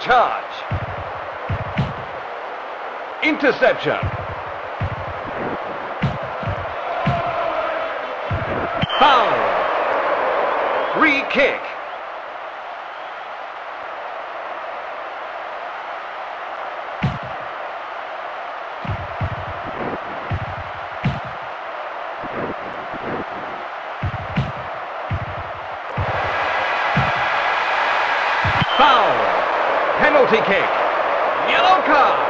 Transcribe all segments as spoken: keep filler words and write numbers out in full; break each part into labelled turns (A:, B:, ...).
A: charge. Interception. Foul. Free kick. Foul. Penalty kick. Yellow card.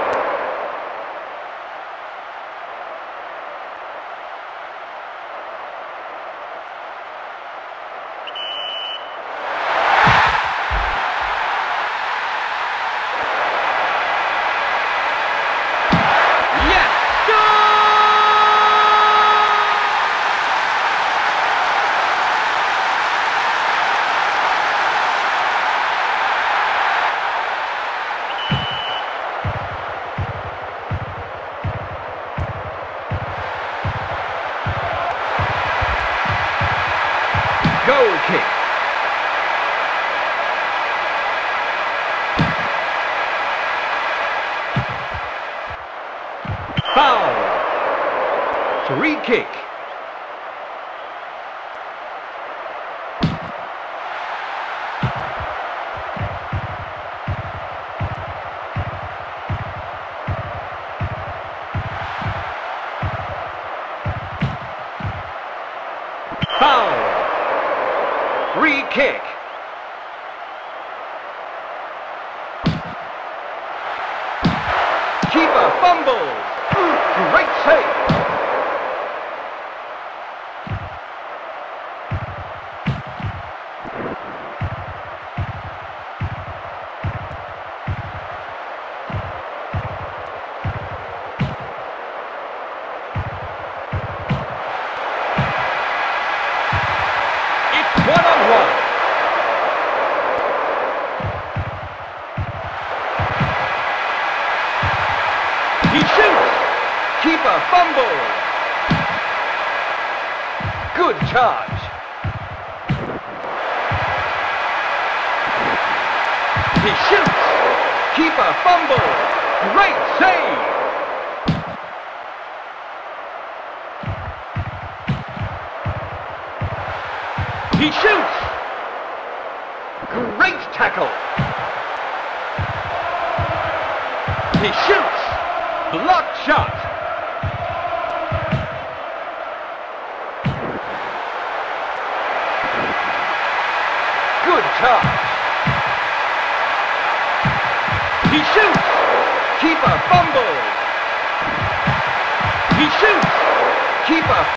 A: Goal kick. Foul. Free kick. Foul. Free kick. Keeper fumbles. Great save. It's one on one. He shoots! Keeper fumbles! Good charge! He shoots! Keeper fumbles! Great save! He shoots! Great tackle! He shoots! Blocked shot! Good charge! He shoots! Keeper fumbles! He shoots! Keeper